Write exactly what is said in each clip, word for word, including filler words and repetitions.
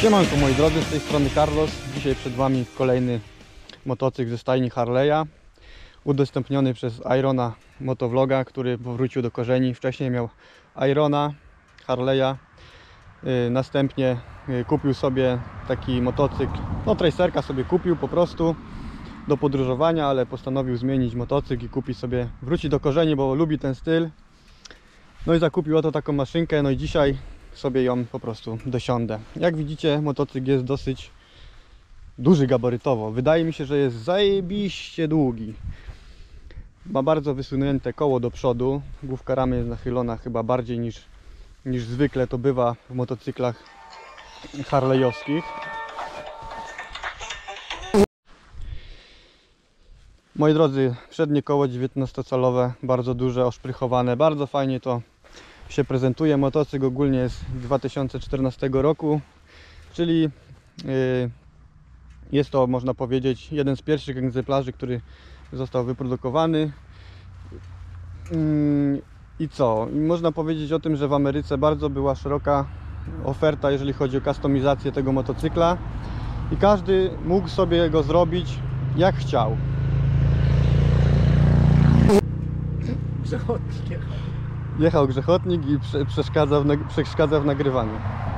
Siemanko moi drodzy, z tej strony Carlos. Dzisiaj przed Wami kolejny motocykl ze stajni Harley'a, udostępniony przez Irona Motovloga, który powrócił do korzeni. Wcześniej miał Irona, Harley'a, yy, następnie yy, kupił sobie taki motocykl, no tracerka sobie kupił po prostu do podróżowania, ale postanowił zmienić motocykl i kupić sobie, wrócić do korzeni, bo lubi ten styl. No i zakupił oto taką maszynkę, no i dzisiaj sobie ją po prostu dosiądę. Jak widzicie, motocykl jest dosyć duży gabarytowo. Wydaje mi się, że jest zajebiście długi. Ma bardzo wysunięte koło do przodu. Główka ramy jest nachylona chyba bardziej niż, niż zwykle to bywa w motocyklach harley'owskich. Moi drodzy, przednie koło dziewiętnastocalowe, bardzo duże, oszprychowane, bardzo fajnie to się prezentuje. Motocykl ogólnie jest z dwa tysiące czternastego roku, czyli yy, jest to, można powiedzieć, jeden z pierwszych egzemplarzy, który został wyprodukowany. Yy, I co? Można powiedzieć o tym, że w Ameryce bardzo była szeroka oferta, jeżeli chodzi o kustomizację tego motocykla i każdy mógł sobie go zrobić jak chciał. Grzechotnik. Jechał grzechotnik i przeszkadzał w, przeszkadzał w nagrywaniu.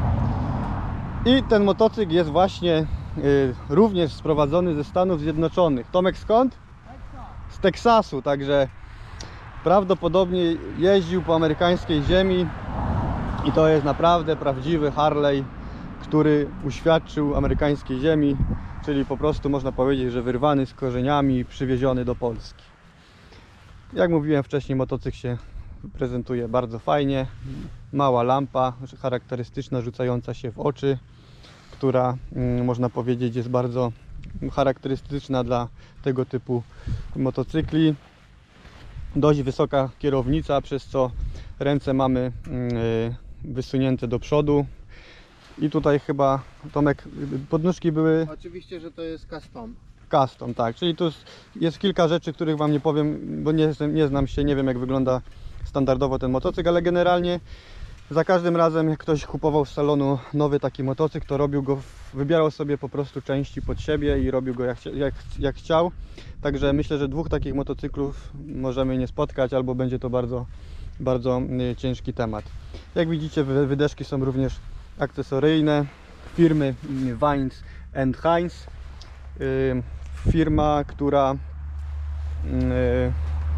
I ten motocykl jest właśnie y, również sprowadzony ze Stanów Zjednoczonych. Tomek skąd? Z Teksasu, także prawdopodobnie jeździł po amerykańskiej ziemi i to jest naprawdę prawdziwy Harley, który uświadczył amerykańskiej ziemi, czyli po prostu można powiedzieć, że wyrwany z korzeniami, przywieziony do Polski. Jak mówiłem wcześniej, motocykl się prezentuje bardzo fajnie. Mała lampa charakterystyczna, rzucająca się w oczy, która mm, można powiedzieć jest bardzo charakterystyczna dla tego typu motocykli. Dość wysoka kierownica, przez co ręce mamy yy, wysunięte do przodu. I tutaj chyba, Tomek, podnóżki były... Oczywiście, że to jest custom. Custom, tak, czyli tu jest kilka rzeczy, których Wam nie powiem, bo nie, nie znam się, nie wiem jak wygląda standardowo ten motocykl, ale generalnie za każdym razem jak ktoś kupował z salonu nowy taki motocykl, to robił go, wybierał sobie po prostu części pod siebie i robił go jak, jak, jak chciał. Także myślę, że dwóch takich motocyklów możemy nie spotkać, albo będzie to bardzo, bardzo ciężki temat. Jak widzicie, wydeszki są również akcesoryjne firmy Vines and Hines. Firma, która yy,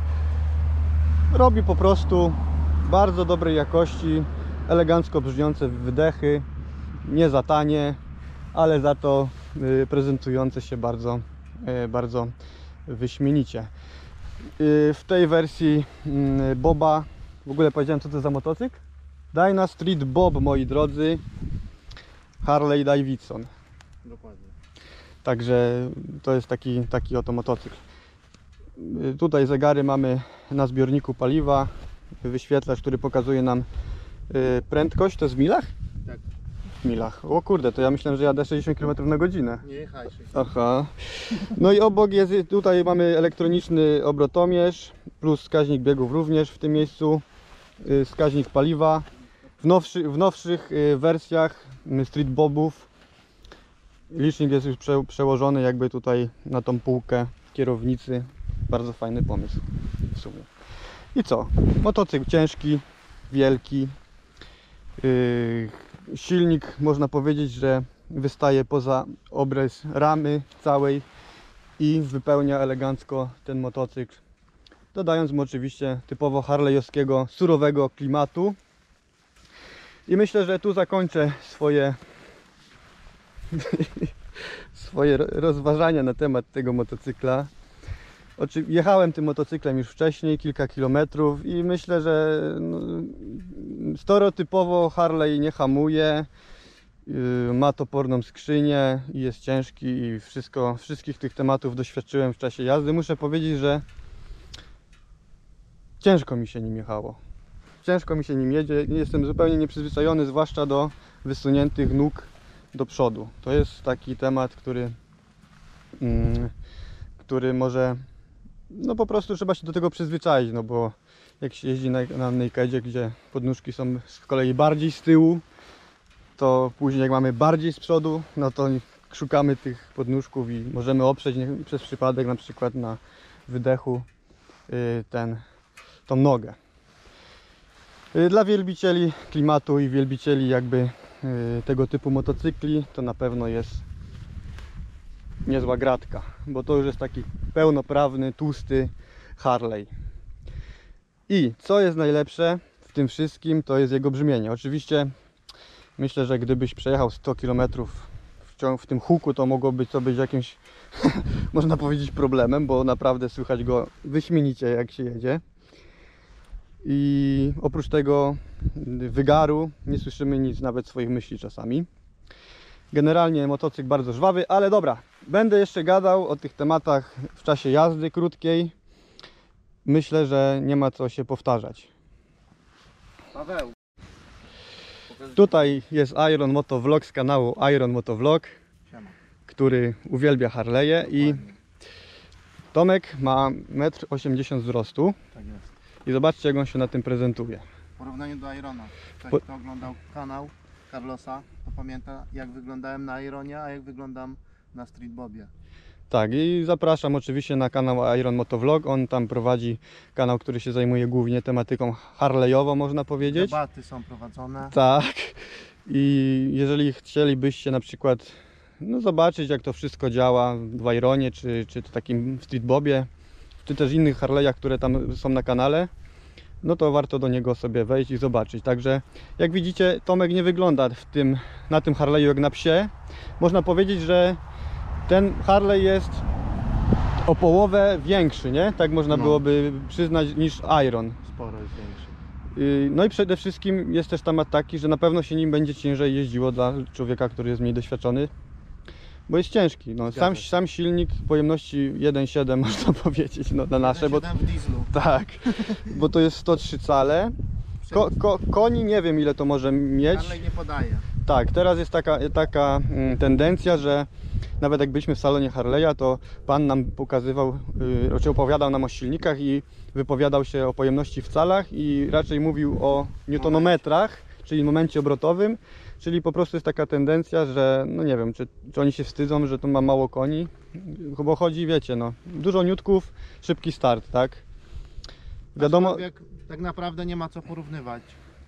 robi po prostu bardzo dobrej jakości, elegancko brzmiące wydechy, nie za tanie, ale za to yy, prezentujące się bardzo, yy, bardzo wyśmienicie. Yy, w tej wersji yy, Boba, w ogóle powiedziałem, co to za motocykl? Dyna Street Bob, moi drodzy, Harley Davidson. Dokładnie. Także to jest taki, taki oto motocykl. Tutaj zegary mamy na zbiorniku paliwa, wyświetlacz, który pokazuje nam prędkość. To jest w milach? Tak. W milach. O kurde, to ja myślałem, że jadę sześćdziesiąt kilometrów na godzinę. Nie jechaj się. Aha. No i obok jest, tutaj mamy elektroniczny obrotomierz, plus wskaźnik biegów również w tym miejscu, wskaźnik paliwa. W, nowszy, w nowszych wersjach Street Bobów licznik jest już prze, przełożony jakby tutaj na tą półkę kierownicy. Bardzo fajny pomysł w sumie. I co? Motocykl ciężki, wielki. Yy, silnik, można powiedzieć, że wystaje poza obrys ramy całej i wypełnia elegancko ten motocykl, dodając mu oczywiście typowo harley'owskiego, surowego klimatu. I myślę, że tu zakończę swoje swoje rozważania na temat tego motocykla. Jechałem tym motocyklem już wcześniej, kilka kilometrów i myślę, że no, stereotypowo Harley nie hamuje, yy, ma toporną skrzynię i jest ciężki i wszystko, wszystkich tych tematów doświadczyłem w czasie jazdy. Muszę powiedzieć, że ciężko mi się nim jechało. Ciężko mi się nim jedzie, jestem zupełnie nieprzyzwyczajony, zwłaszcza do wysuniętych nóg do przodu. To jest taki temat, który, mm, który może, no po prostu trzeba się do tego przyzwyczaić, no bo jak się jeździ na, na nakedzie, gdzie podnóżki są z kolei bardziej z tyłu, to później jak mamy bardziej z przodu, no to szukamy tych podnóżków i możemy oprzeć nie, przez przypadek na przykład na wydechu y, ten, tą nogę. Y, dla wielbicieli klimatu i wielbicieli jakby y, tego typu motocykli to na pewno jest niezła gratka, bo to już jest taki pełnoprawny, tłusty Harley. I co jest najlepsze w tym wszystkim, to jest jego brzmienie. Oczywiście myślę, że gdybyś przejechał sto kilometrów w, ciągu, w tym huku, to mogłoby to być jakimś można powiedzieć problemem, bo naprawdę słychać go wyśmienicie jak się jedzie. I oprócz tego wygaru nie słyszymy nic, nawet swoich myśli czasami. Generalnie motocykl bardzo żwawy, ale dobra, będę jeszcze gadał o tych tematach w czasie jazdy krótkiej. Myślę, że nie ma co się powtarzać. Paweł. Tutaj jest Iron Motovlog z kanału Iron Motovlog, Siema. który uwielbia Harley'e i Tomek ma metr osiemdziesiąt wzrostu Tak jest. i zobaczcie jak on się na tym prezentuje. W porównaniu do Irona. Ktoś, Po- kto oglądał kanał Carlosa, to pamięta jak wyglądałem na Ironie, a jak wyglądam na Street Bobie. Tak, i zapraszam oczywiście na kanał Iron Motovlog. On tam prowadzi kanał, który się zajmuje głównie tematyką harley'ową, można powiedzieć. Debaty są prowadzone. Tak. I jeżeli chcielibyście na przykład no, zobaczyć jak to wszystko działa w Ironie, czy, czy takim Street Bobie, czy też innych Harley'ach, które tam są na kanale, no to warto do niego sobie wejść i zobaczyć. Także jak widzicie, Tomek nie wygląda w tym, na tym Harley'u jak na psie. Można powiedzieć, że ten Harley jest o połowę większy, nie? Tak można No. byłoby przyznać niż Iron. Sporo jest większy. Yy, No i przede wszystkim jest też temat taki, że na pewno się nim będzie ciężej jeździło dla człowieka, który jest mniej doświadczony, bo jest ciężki. No, sam, się. sam silnik pojemności jeden przecinek siedem można powiedzieć no, na nasze, bo jeden przecinek siedem w dieslu. tak, bo to jest sto trzy cale. Ko, ko, koni nie wiem ile to może mieć. Harley nie podaje. Tak, teraz jest taka, taka mm, tendencja, że nawet jak byliśmy w salonie Harley'a, to pan nam pokazywał, yy, czy opowiadał nam o silnikach i wypowiadał się o pojemności w calach i raczej mówił o newtonometrach, czyli momencie obrotowym, czyli po prostu jest taka tendencja, że no nie wiem, czy, czy oni się wstydzą, że to ma mało koni, bo chodzi, wiecie, no, dużo niutków, szybki start, tak? Wiadomo, Aczkolwiek tak naprawdę nie ma co porównywać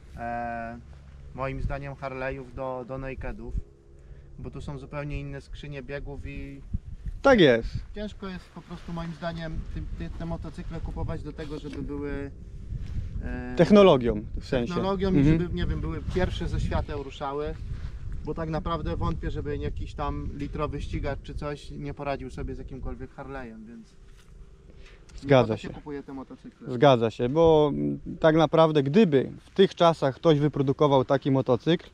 e, moim zdaniem Harley'ów do, do Nakedów, bo tu są zupełnie inne skrzynie biegów i tak jest, ciężko jest po prostu moim zdaniem te, te, te motocykle kupować do tego, żeby były e, technologią w sensie. technologią i Mhm. żeby, nie wiem, były pierwsze ze świateł ruszały, bo tak naprawdę wątpię, żeby jakiś tam litrowy ścigacz czy coś nie poradził sobie z jakimkolwiek Harley'em, więc Zgadza po to się. kupuje te motocykle. Zgadza się, bo tak naprawdę gdyby w tych czasach ktoś wyprodukował taki motocykl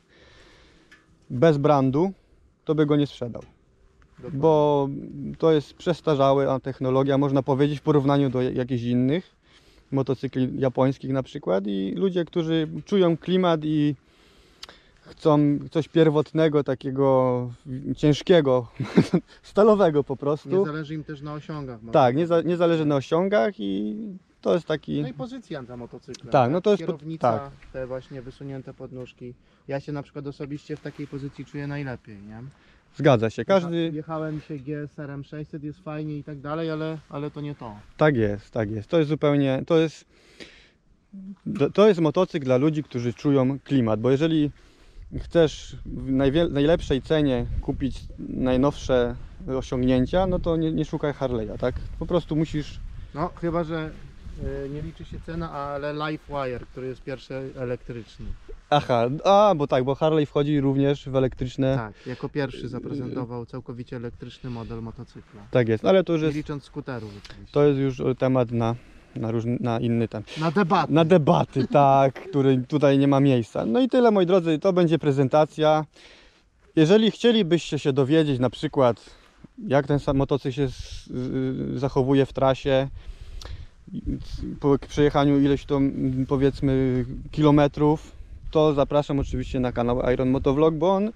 bez brandu, to by go nie sprzedał. Dokładnie. Bo to jest przestarzała technologia, można powiedzieć, w porównaniu do jakichś innych motocykli japońskich na przykład i ludzie, którzy czują klimat i chcą coś pierwotnego, takiego ciężkiego, stalowego po Nie prostu. zależy im też na osiągach. może Tak, nie, za, powiedzieć. nie zależy na osiągach i to jest taki... No i pozycja na motocyklu. Tak, no to jest po- kierownica, tak. te właśnie wysunięte podnóżki. Ja się na przykład osobiście w takiej pozycji czuję najlepiej, nie? Zgadza się, każdy... Jechałem się G S R M sześćset, jest fajnie i tak dalej, ale, ale to nie to. Tak jest, tak jest. To jest zupełnie, to jest, to- to jest motocykl dla ludzi, którzy czują klimat, bo jeżeli chcesz w najwie- najlepszej cenie kupić najnowsze osiągnięcia, no to nie, nie szukaj Harley'a, tak? Po prostu musisz, No, chyba że y, nie liczy się cena, ale LiveWire, który jest pierwszy elektryczny. aha, a, bo tak, bo Harley wchodzi również w elektryczne, tak, Tak, jako pierwszy zaprezentował całkowicie elektryczny model motocykla. jest, ale to już Nie jest, licząc skuterów oczywiście. to jest już temat na, na, różny, na inny ten. Na debatę. Na debaty, tak, który tutaj nie ma miejsca. No i tyle, moi drodzy, to będzie prezentacja. Jeżeli chcielibyście się dowiedzieć na przykład, jak ten sam motocykl się z, z, zachowuje w trasie, po przejechaniu ileś to mm, powiedzmy kilometrów, to zapraszam oczywiście na kanał Iron Motovlog, bo on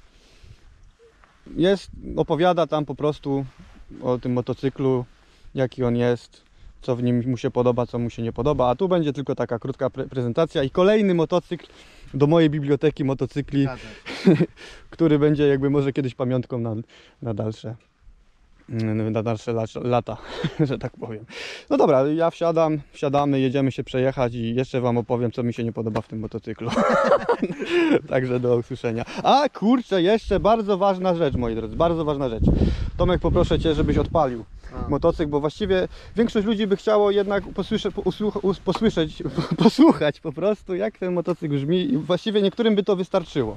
jest, opowiada tam po prostu o tym motocyklu, jaki on jest, co w nim mu się podoba, co mu się nie podoba, a tu będzie tylko taka krótka pre prezentacja i kolejny motocykl do mojej biblioteki motocykli, Zgadza się. który będzie jakby może kiedyś pamiątką na, na dalsze na dalsze lata, że tak powiem. No dobra, ja wsiadam, wsiadamy, jedziemy się przejechać i jeszcze wam opowiem, co mi się nie podoba w tym motocyklu. Także do usłyszenia. A kurczę, jeszcze bardzo ważna rzecz, moi drodzy, bardzo ważna rzecz. Tomek, poproszę cię, żebyś odpalił A. motocykl, bo właściwie większość ludzi by chciało jednak posłysze, usłuch, us, posłyszeć, posłuchać po prostu, jak ten motocykl brzmi i właściwie niektórym by to wystarczyło.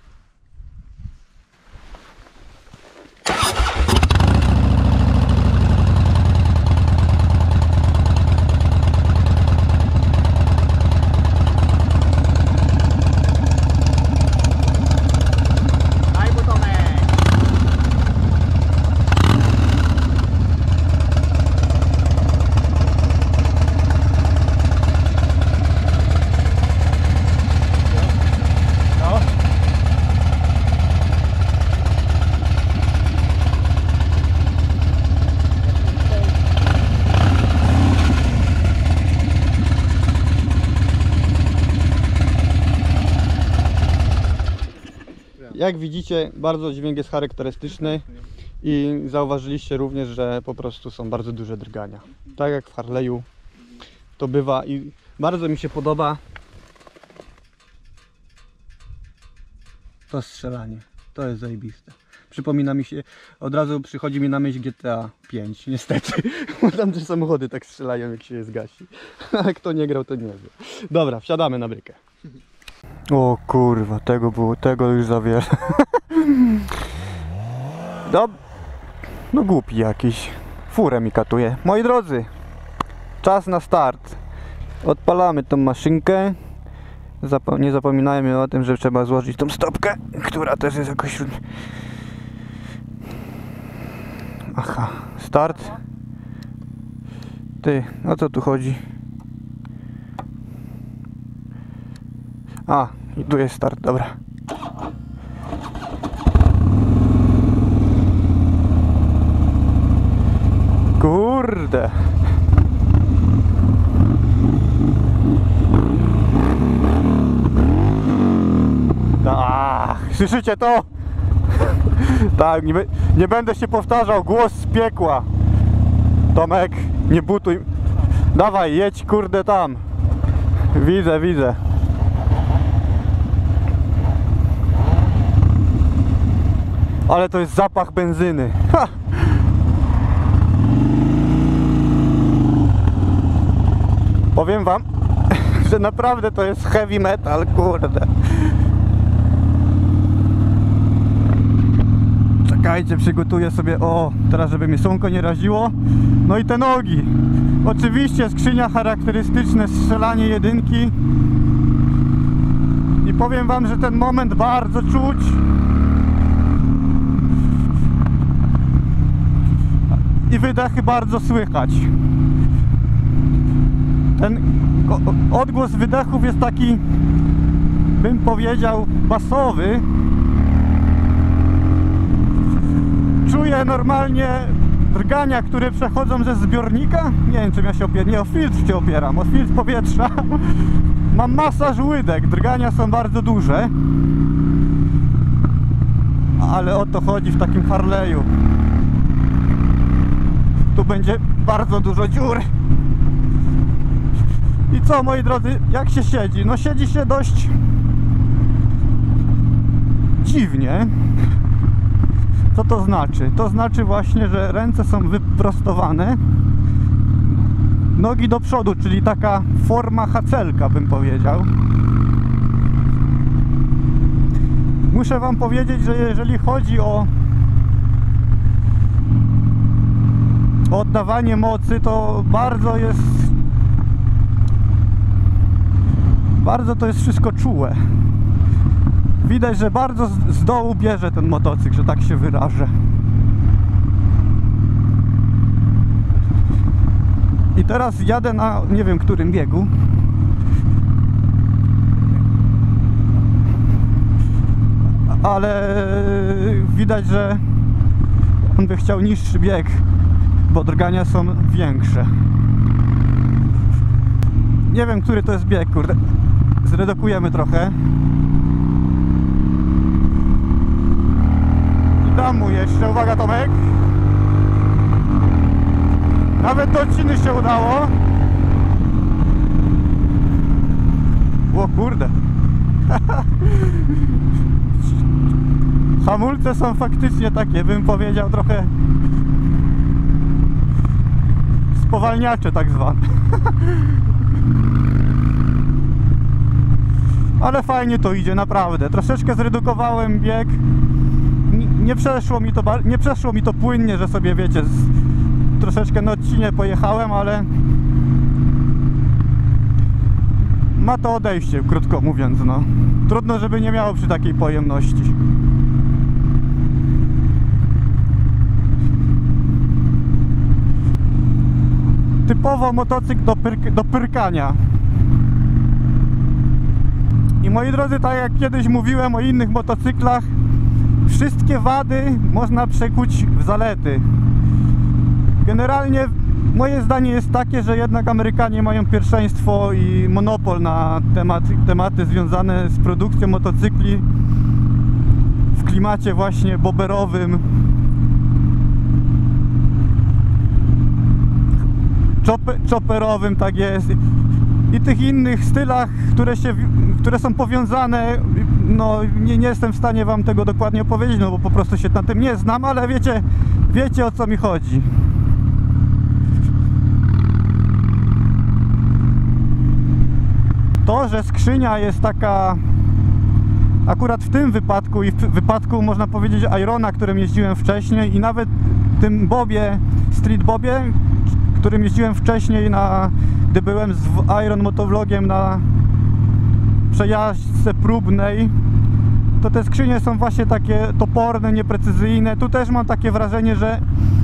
Jak widzicie, bardzo dźwięk jest charakterystyczny i zauważyliście również, że po prostu są bardzo duże drgania. Tak jak w Harley'u to bywa i bardzo mi się podoba to strzelanie. To jest zajebiste. Przypomina mi się, od razu przychodzi mi na myśl G T A pięć, niestety. Bo tam te samochody tak strzelają, jak się je zgasi. Ale kto nie grał, to nie wie. Dobra, wsiadamy na brykę. O kurwa, tego było, tego już za wiele. No, no głupi jakiś. Furę mi katuje. Moi drodzy, czas na start. Odpalamy tą maszynkę. Zap nie zapominajmy o tym, że trzeba złożyć tą stopkę, która też jest jakoś... Aha, start. Ty, o co tu chodzi? A, i tu jest start, dobra. Kurde. Ach, słyszycie to? Tak, nie, nie będę się powtarzał, głos z piekła. Tomek, nie butuj. Dawaj, jedź kurde tam. Widzę, widzę. Ale to jest zapach benzyny. Ha! Powiem wam, że naprawdę to jest heavy metal, kurde. Czekajcie, przygotuję sobie, o, teraz żeby mi słonko nie raziło. No i te nogi. Oczywiście skrzynia charakterystyczne, strzelanie jedynki. I powiem wam, że ten moment bardzo czuć. I wydechy bardzo słychać. Ten odgłos wydechów jest taki, bym powiedział, basowy. Czuję normalnie drgania, które przechodzą ze zbiornika. Nie wiem, czym ja się opieram. Nie, o filtr się opieram, o filtr powietrza. Mam masaż łydek, drgania są bardzo duże. Ale o to chodzi w takim Harley'u. Tu będzie bardzo dużo dziur. I co, moi drodzy, jak się siedzi? No siedzi się dość dziwnie. Co to znaczy? To znaczy właśnie, że ręce są wyprostowane, nogi do przodu, czyli taka forma hacelka, bym powiedział. Muszę wam powiedzieć, że jeżeli chodzi o oddawanie mocy, to bardzo jest bardzo to jest wszystko czułe. Widać, że bardzo z dołu bierze ten motocykl, że tak się wyrażę. I teraz jadę na nie wiem którym biegu. Ale widać, że on by chciał niższy bieg, bo drgania są większe. nie wiem, który to jest bieg, kurde. Zredukujemy trochę. I dam mu jeszcze, uwaga Tomek. Nawet do odciny się udało. O kurde. Hamulce są faktycznie takie, bym powiedział, trochę spowalniacze tak zwane. Ale fajnie to idzie, naprawdę. Troszeczkę zredukowałem bieg. Nie, nie przeszło mi to, nie przeszło mi to płynnie, że sobie wiecie, z, troszeczkę na odcinie pojechałem, ale ma to odejście, krótko mówiąc, no. Trudno, żeby nie miało przy takiej pojemności. Typowo motocykl do, pyrk do pyrkania. I moi drodzy, tak jak kiedyś mówiłem o innych motocyklach, wszystkie wady można przekuć w zalety. Generalnie moje zdanie jest takie, że jednak Amerykanie mają pierwszeństwo i monopol na tematy, tematy związane z produkcją motocykli w klimacie właśnie boberowym. Chopper, chopperowym, tak jest. I tych innych stylach, które, się, które są powiązane, no nie, nie jestem w stanie wam tego dokładnie opowiedzieć, no bo po prostu się na tym nie znam, ale wiecie, wiecie o co mi chodzi. To, że skrzynia jest taka, akurat w tym wypadku i w wypadku można powiedzieć Irona, którym jeździłem wcześniej i nawet tym bobie, street bobie, którym jeździłem wcześniej, na, gdy byłem z Iron Motovlogiem na przejażdżce próbnej, to te skrzynie są właśnie takie toporne, nieprecyzyjne. Tu też mam takie wrażenie, że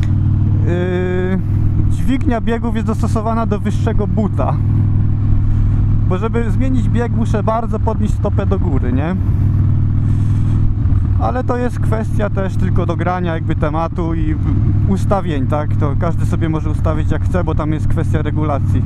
yy, dźwignia biegów jest dostosowana do wyższego buta. Bo żeby zmienić bieg, muszę bardzo podnieść stopę do góry, nie? Ale to jest kwestia też tylko dogrania jakby tematu i ustawień, tak? To każdy sobie może ustawić jak chce, bo tam jest kwestia regulacji.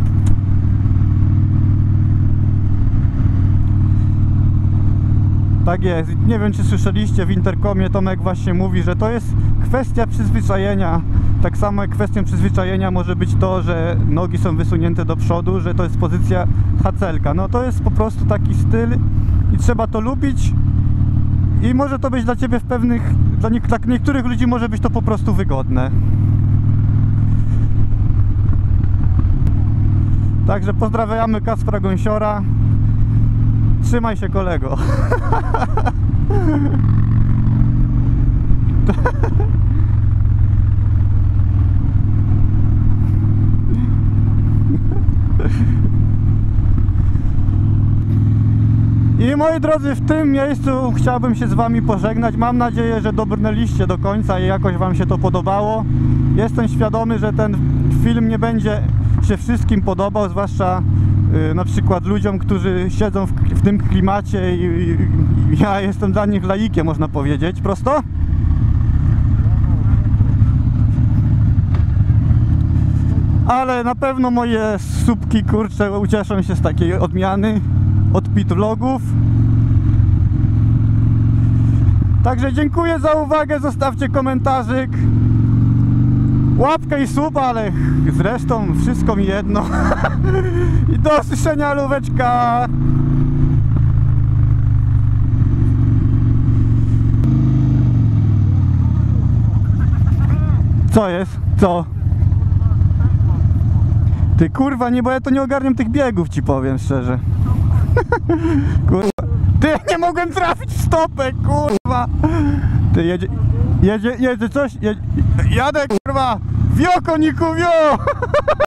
Tak jest. Nie wiem, czy słyszeliście, w interkomie Tomek właśnie mówi, że to jest kwestia przyzwyczajenia. Tak samo jak kwestią przyzwyczajenia może być to, że nogi są wysunięte do przodu, że to jest pozycja hacelka. No to jest po prostu taki styl i trzeba to lubić. I może to być dla ciebie w pewnych, dla, nie, dla niektórych ludzi może być to po prostu wygodne. Także pozdrawiamy Kacpra Gąsiora. Trzymaj się, kolego. I moi drodzy, w tym miejscu chciałbym się z wami pożegnać. Mam nadzieję, że dobrnęliście do końca i jakoś wam się to podobało. Jestem świadomy, że ten film nie będzie się wszystkim podobał, zwłaszcza yy, na przykład ludziom, którzy siedzą w, w tym klimacie i, i, i ja jestem dla nich laikiem, można powiedzieć. Prosto? Ale na pewno moje słupki, kurcze, ucieszą się z takiej odmiany od pit vlogów. Także dziękuję za uwagę, zostawcie komentarzyk, łapkę i suba, ale zresztą wszystko mi jedno. I do usłyszenia, lóweczka. Co jest? Co? Ty kurwa, nie, bo ja to nie ogarniam tych biegów, ci powiem szczerze. Kurwa. Ty, nie mogłem trafić w stopę, kurwa. Ty, jedzie, jedzie, jedzie coś, jedzie, jadę, kurwa, wio, koniku, wio.